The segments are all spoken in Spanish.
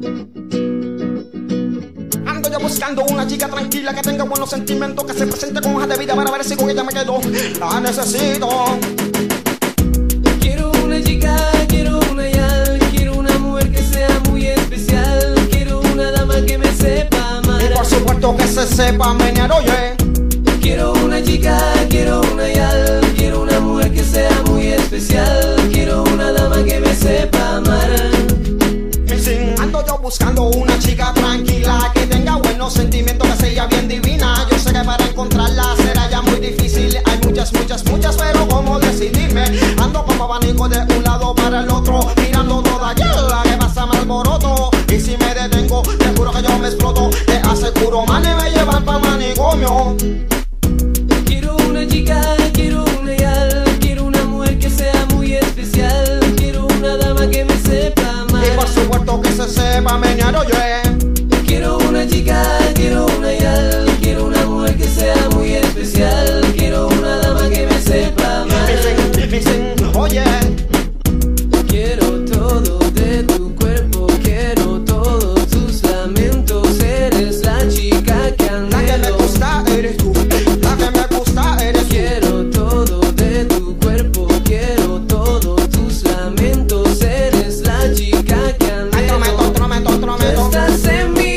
Ando yo buscando una chica tranquila que tenga buenos sentimientos, que se presente con hojas de vida para ver si con ella me quedo. La necesito. Quiero una chica, quiero una yal, quiero una mujer que sea muy especial, quiero una dama que me sepa amar. Y por supuesto que se sepa menear, oye. Quiero una chica, quiero una yal, quiero una mujer que sea muy especial, quiero una dama que me sepa amar. Ando yo buscando una chica tranquila que tenga buenos sentimientos, que sea bien divina. Yo sé que para encontrarla será ya muy difícil. Hay muchas, pero ¿cómo decidirme? Ando como abanico de un lado para el otro, mirando toda la que pasa me alboroto. Y si me detengo, te juro que yo me exploto. Te aseguro, man, y me llevan pa' manicomio. Quiero una chica, quiero una yal, quiero una mujer que sea muy especial, quiero una dama que me sepa amar. Y por supuesto que se sepa menear, oye. Quiero una chica, quiero una yal, quiero una mujer que sea muy especial, quiero una dama que me sepa amar. Dicen, oye. Quiero todo de tu cuerpo, quiero todos tus lamentos, eres la chica que anhelo. La que me gusta eres tú, la que me gusta eres tú. Quiero todo de tu cuerpo, quiero todos tus lamentos, eres la chica que anhelo. Tú estás en mí.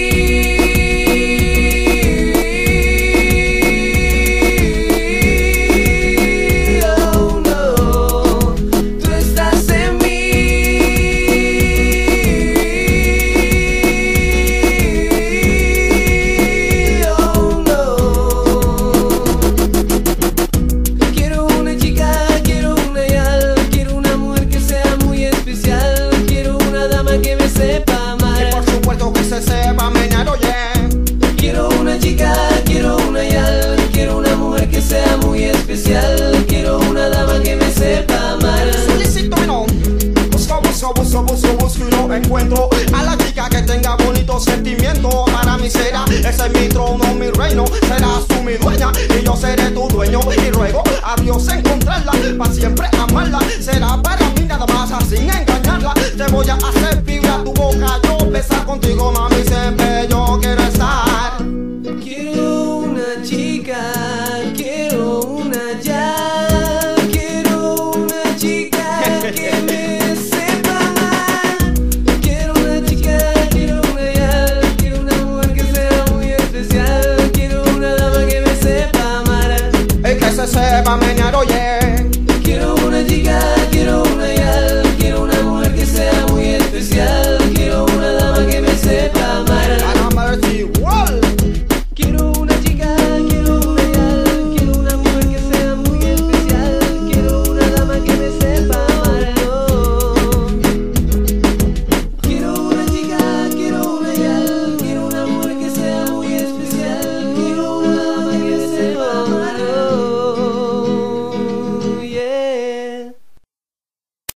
Oh no, tú estás en mí. Oh no. Quiero una chica, quiero una yal, quiero una mujer que sea muy especial, quiero una dama que me sepa amar. Y por supuesto que se sepa menear, oye. Quiero una chica, quiero una yal, quiero una mujer que sea muy especial, quiero una dama que me sepa amar. Solicito mi nombre. Busco y no encuentro a la chica que tenga bonito sentimiento. Para mí será, ese es mi trono, mi reino. Serás tú mi dueña y yo seré tu dueño. Y ruego a Dios encontrarla, para siempre amarla. Será para mí nada más sin engañarla. Te voy a hacer vibrar tu boca